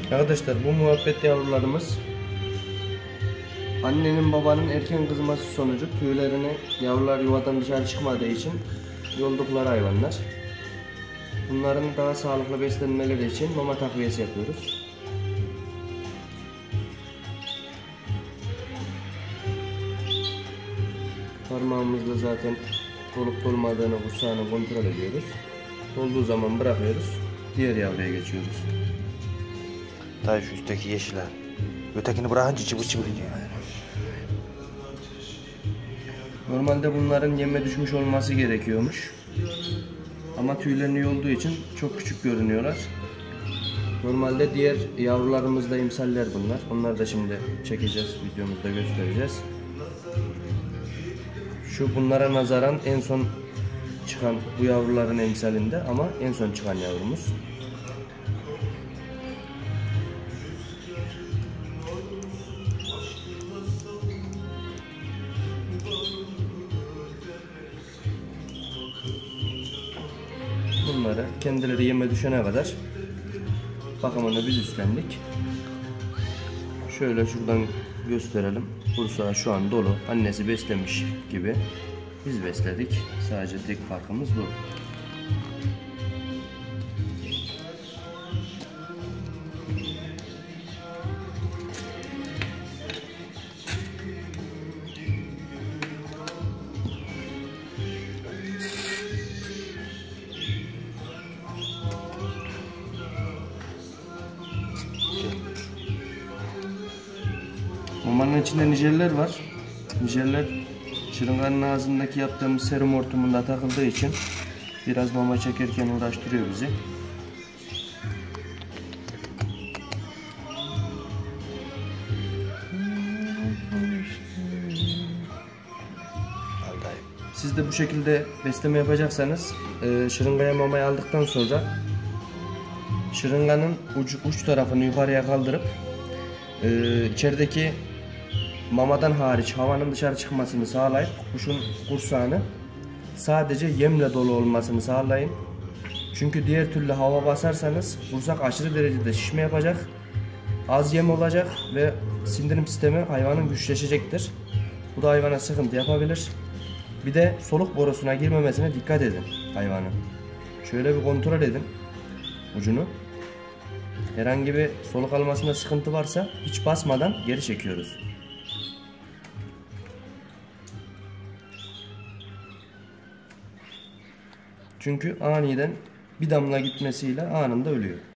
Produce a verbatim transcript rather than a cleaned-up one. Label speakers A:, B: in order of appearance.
A: Arkadaşlar bu muhabbet yavrularımız annenin babanın erken kızması sonucu tüylerini yavrular yuvadan dışarı çıkmadığı için yoldukları hayvanlar. Bunların daha sağlıklı beslenmeleri için mama takviyesi yapıyoruz. Parmağımızla zaten dolup dolmadığını, kursağını kontrol ediyoruz. Olduğu zaman bırakıyoruz. Diğer yavruya geçiyoruz.
B: Tabii şu üstteki yeşiller. Ötekini bırakınca çıbı çıbı gidiyor.
A: Normalde bunların yeme düşmüş olması gerekiyormuş. Ama tüylerini yolduğu için çok küçük görünüyorlar. Normalde diğer yavrularımız da imsaller bunlar. Onları da şimdi çekeceğiz, videomuzda göstereceğiz. Şu bunlara nazaran en son çıkan bu yavruların emsalinde ama en son çıkan yavrumuz. Bunları kendileri yeme düşene kadar bakımını biz üstlendik. Şöyle şuradan gösterelim. Kursağı şu an dolu. Annesi beslemiş gibi. Biz besledik. Sadece tek farkımız bu. Mamanın içinde nijeller var. Nijeller şırınganın ağzındaki yaptığımız serum hortumunda takıldığı için biraz mama çekerken uğraştırıyor bizi. Siz de bu şekilde besleme yapacaksanız şırıngaya mamayı aldıktan sonra şırınganın uç, uç tarafını yukarıya kaldırıp içerideki mamadan hariç havanın dışarı çıkmasını sağlayıp kuşun kursağını sadece yemle dolu olmasını sağlayın. Çünkü diğer türlü hava basarsanız kursak aşırı derecede şişme yapacak, az yem olacak ve sindirim sistemi hayvanın güçleşecektir. Bu da hayvana sıkıntı yapabilir. Bir de soluk borusuna girmemesine dikkat edin hayvanın. Şöyle bir kontrol edin ucunu. Herhangi bir soluk almasında sıkıntı varsa hiç basmadan geri çekiyoruz. Çünkü aniden bir damla gitmesiyle anında ölüyor.